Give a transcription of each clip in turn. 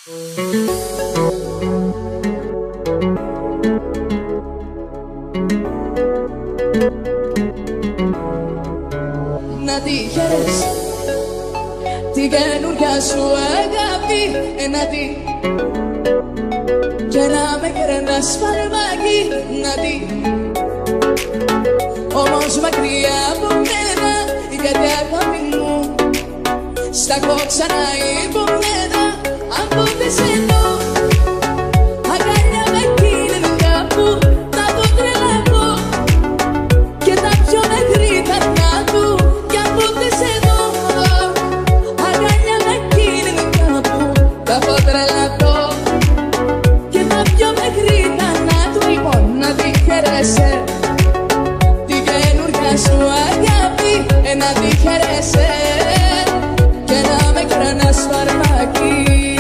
Να τύχερες την καινούρια σου αγάπη, να τη και να με κρένας φαρμάκι, να τη όμως μακριά από μένα, γιατί αγάπη μου στα έχω ξανά υπομένα. Αν ποτέ σε δω αγκάλια με εκείνη κάπου, θα το τρελαθώ και τα πιο μέχρι τα κάτω. Κι αν ποτέ σε δω αγκάλια με εκείνη κάπου, θα το τρελαθώ και τα πιο μέχρι τα κάτω. Λοιπόν, να τη χαίρεσαι την καινούρια σου αγάπη, να τη χαίρεσαι και να με κρανάς φαρμάκι.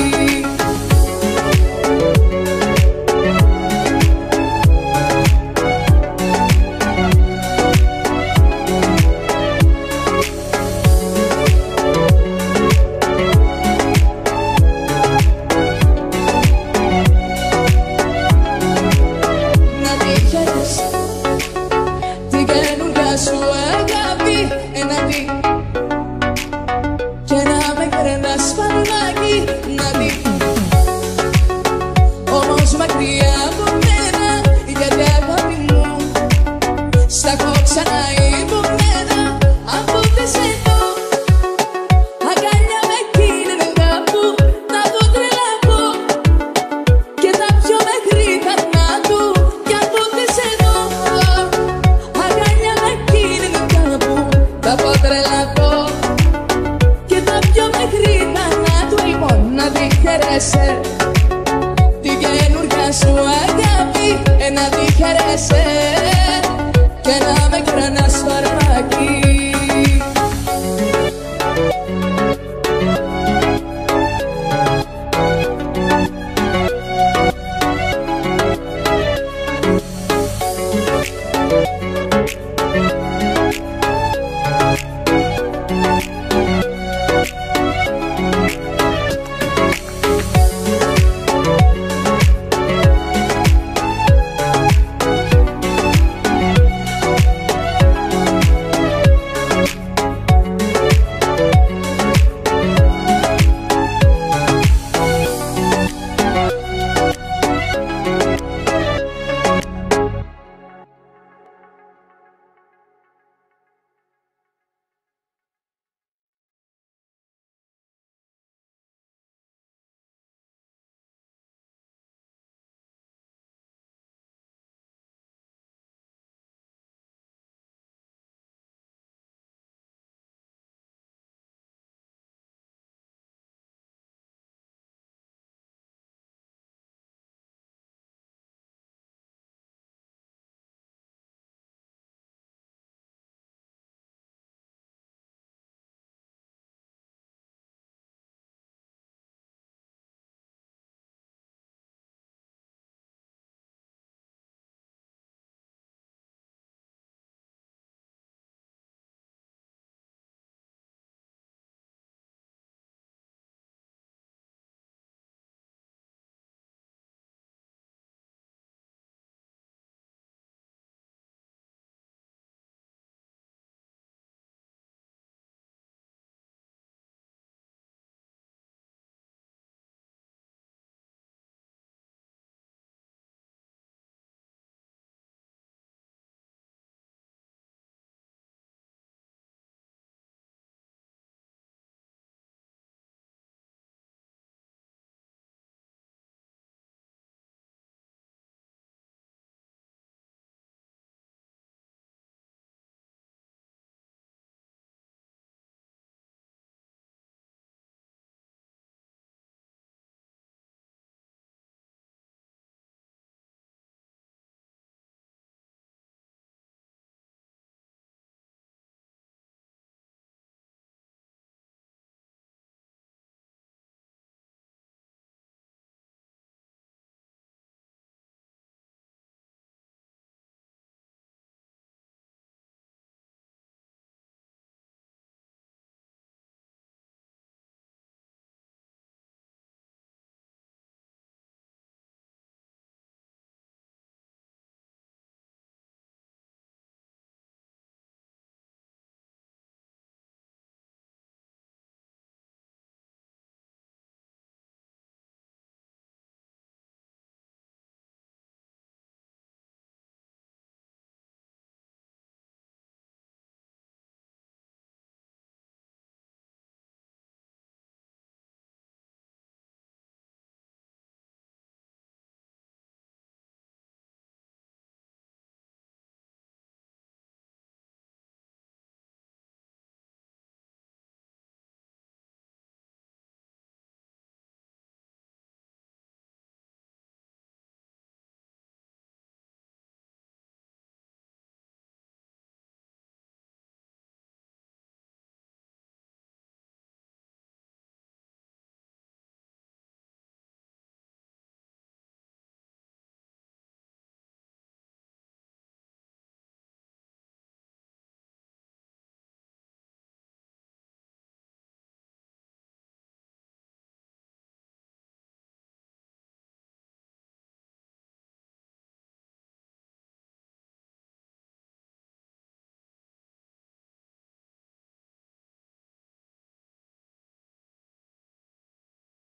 Σου αγάπη, να τη και να με κρένας φαρμάκι, να τη όμως μακριά από μένα, γιατί αγάπη μου στα έχω ξανά υπομένα. Αν ποτέ σε δω αγκάλια με εκείνη κάπου, θα το τρελαθώ και τα πιο μέχρι τα κάτω. Κι αν ποτέ σε δω θα πω τρελαθώ και τα πιο μέχρι τα κάτω. Λοιπόν, να τη χαίρεσαι την καινούρια σου αγάπη, να τη χαίρεσαι